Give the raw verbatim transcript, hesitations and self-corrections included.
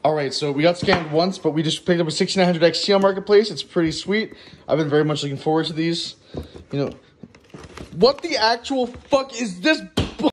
All right, so we got scammed once, but we just picked up a sixty-nine hundred X T on Marketplace. It's pretty sweet. I've been very much looking forward to these. You know, what the actual fuck is this